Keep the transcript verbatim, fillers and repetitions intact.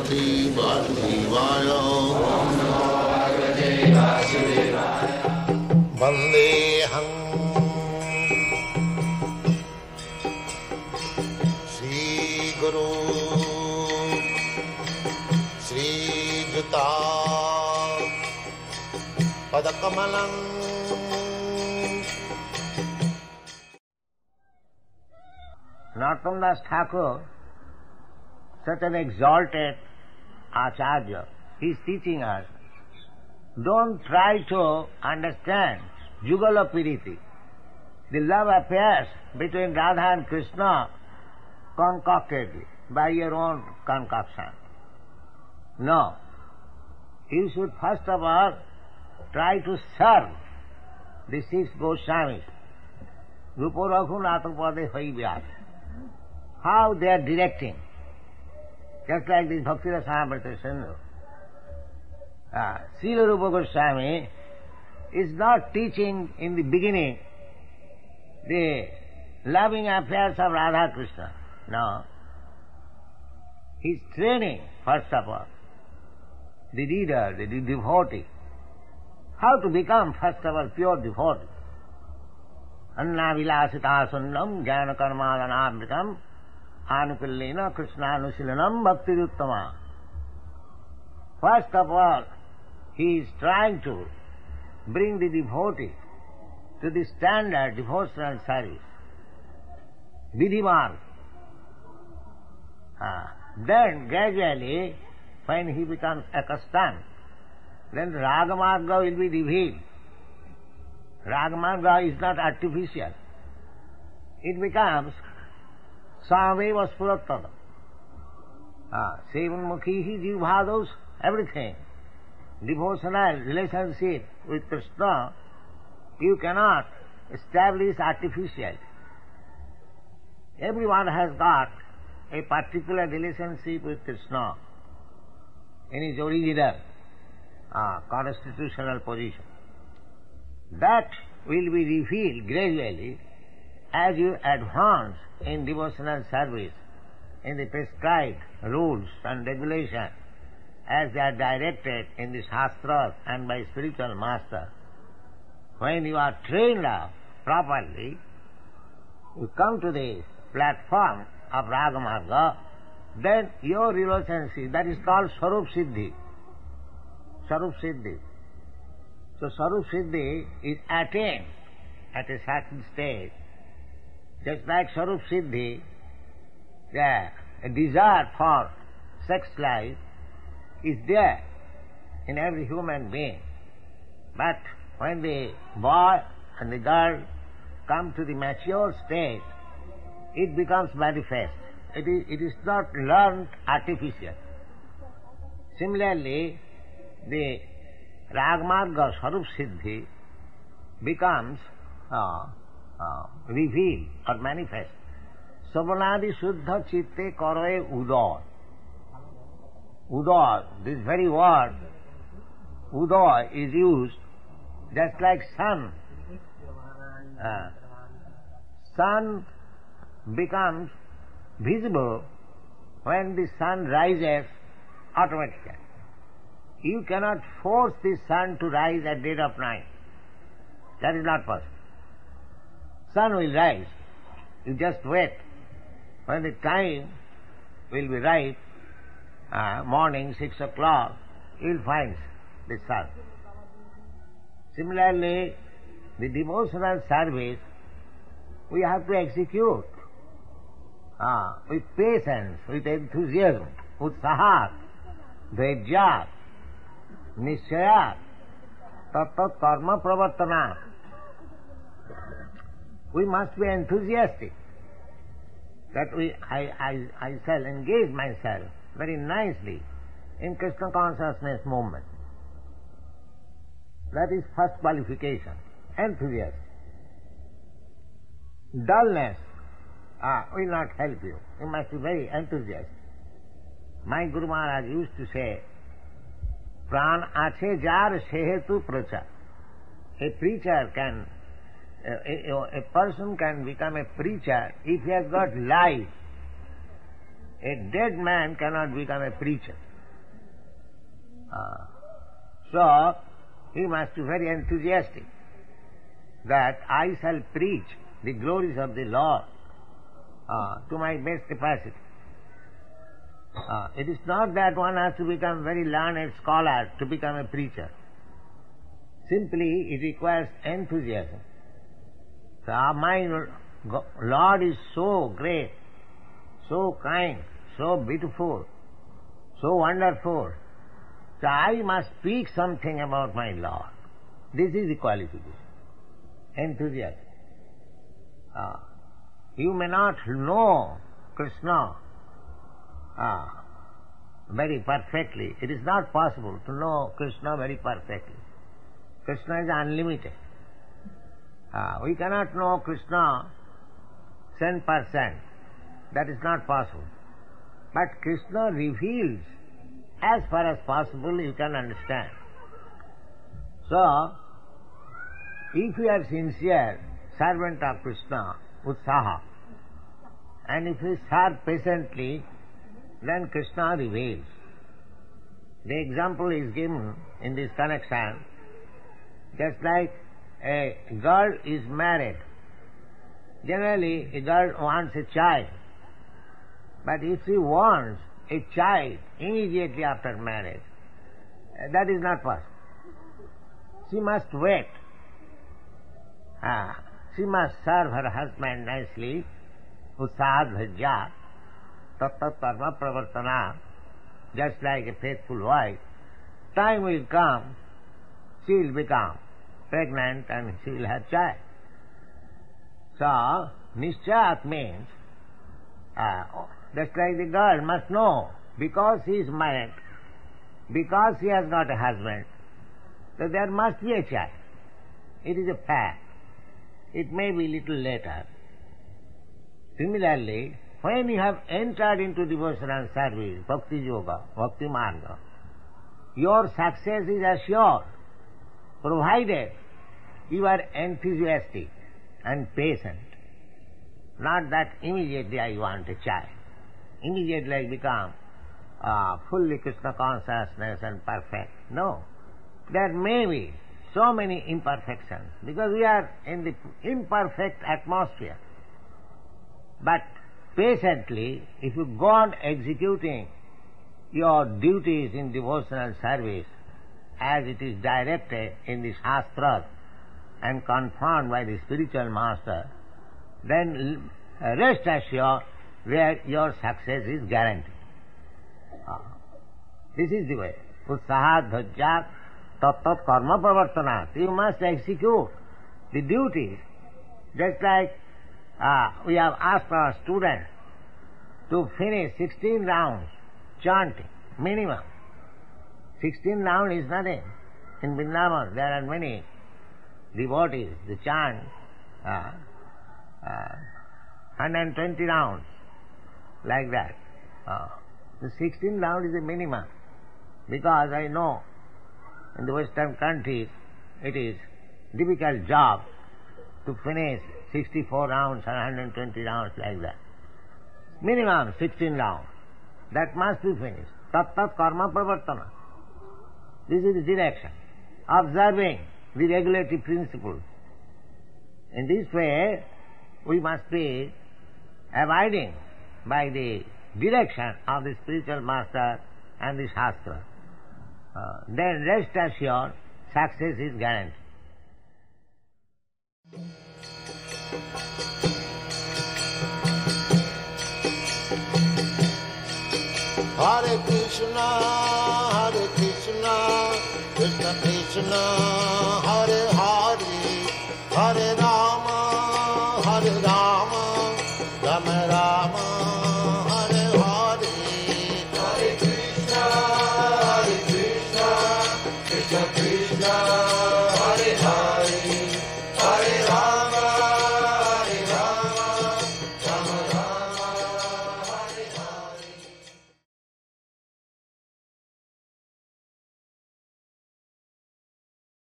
Bhagavate Vasudevaya. Om Namo Bhagavate Vasudevaya. Vandeham Shri Guru Shri Juta Padakamalam. Narottam Das Thakur, such an exalted Acharya, he is teaching us, don't try to understand Jugala Piriti, the love affairs between Radha and Krishna concocted by your own concoction. No. You should first of all try to serve the six Goswamis. Rupa Raghunatha Pade Hai Vyas. How they are directing. Just like this Bhakti Rasamrita Sindhu. Uh, Srila Rupa Goswami is not teaching in the beginning the loving affairs of Radha Krishna. No. He is training, first of all, the reader, the devotee, how to become, first of all, pure devotee. Anna vilasita sunnam jnana karmadhanamritam Anupillena Krishnanusilanam Bhaktiruttama. First of all, he is trying to bring the devotee to the standard devotional service. Vidhiman. Ah. Then gradually, when he becomes accustomed, then Ragamarga will be revealed. Ragamarga is not artificial. It becomes Sameva Spurattada. Ah, Sevan Mukhihi Jivbhados, everything. Devotional relationship with Krishna, you cannot establish artificially. Everyone has got a particular relationship with Krishna in his original ah, constitutional position. That will be revealed gradually as you advance in devotional service, in the prescribed rules and regulations, as they are directed in the Shastras and by spiritual master. When you are trained up properly, you come to the platform of Ragamarga, then your relationship, that is called Sarup Siddhi. Sarup Siddhi. So Sarup Siddhi is attained at a certain stage. Just like Sarup Siddhi, yeah, a desire for sex life is there in every human being. But when the boy and the girl come to the mature stage, it becomes manifest. It is, it is not learned artificial. Similarly, the Ragamarga Sarup Siddhi becomes uh, uh, revealed or manifest. Savanadi Suddha Chitte Karoe Udoy. Udoy, this very word, Udoy, is used just like sun. Uh, sun becomes visible when the sun rises automatically. You cannot force the sun to rise at dead of night. That is not possible. Sun will rise. You just wait. When the time will be right, uh, morning, six o'clock, you will find the sun. Similarly, the devotional service we have to execute uh, with patience, with enthusiasm, utsahat, dhairyat, nishayat, tat karma pravartana. We must be enthusiastic that we, I, I, I shall engage myself very nicely in Krishna consciousness movement. That is first qualification, enthusiasm. Dullness ah, will not help you. You must be very enthusiastic. My Guru Maharaj used to say, Pran ache jar sehetu pracha. A preacher can, a, a, a person can become a preacher if he has got life. A dead man cannot become a preacher. Uh, so, he must be very enthusiastic that I shall preach the glories of the Lord uh, to my best capacity. Uh, it is not that one has to become very learned scholar to become a preacher. Simply, it requires enthusiasm. So, my Lord is so great, so kind, so beautiful, so wonderful. So, I must speak something about my Lord. This is the qualification. Enthusiasm. Uh, you may not know Krishna uh, very perfectly. It is not possible to know Krishna very perfectly. Krishna is unlimited. Uh, we cannot know Krishna ten percent. That is not possible. But Krishna reveals as far as possible you can understand. So, if you are sincere servant of Krishna, utsaha, and if you serve patiently, then Krishna reveals. The example is given in this connection, just like a girl is married. Generally, a girl wants a child, but if she wants a child immediately after marriage, that is not possible. She must wait. Ah, she must serve her husband nicely, utsahad bhajya, tattat karma pravartana, just like a faithful wife. Time will come, she will become pregnant and she will have child. So, nishchayat means, uh, just like the girl must know, because he is married, because he has got a husband, that there must be a child. It is a fact. It may be little later. Similarly, when you have entered into devotional service, bhakti yoga, bhakti marga, your success is assured, provided you are enthusiastic and patient. Not that immediately I want a child. Immediately I become uh, fully Krishna consciousness and perfect. No. There may be so many imperfections, because we are in the imperfect atmosphere. But patiently, if you go on executing your duties in devotional service as it is directed in the Shastras and confirmed by the spiritual master, then rest assured that your success is guaranteed. Uh, this is the way. Utsahat dhajjat tattat karma pravartanat. You must execute the duties, just like uh, we have asked our students to finish sixteen rounds chanting, minimum. sixteen rounds is nothing. In Vrindavan there are many devotees, they chant uh, uh, one hundred twenty rounds, like that. Uh, the sixteen rounds is a minimum, because I know in the Western countries it is difficult job to finish sixty-four rounds or one hundred twenty rounds like that. Minimum sixteen rounds. That must be finished. Tat tat karma pravartana. This is the direction. Observing the regulatory principles. In this way, we must be abiding by the direction of the spiritual master and the Shastra. Uh, then rest assured, success is guaranteed. Hare Krishna, Hare Krishna, Krishna Krishna, Hare Hare, Hare Rama, Hare Rama.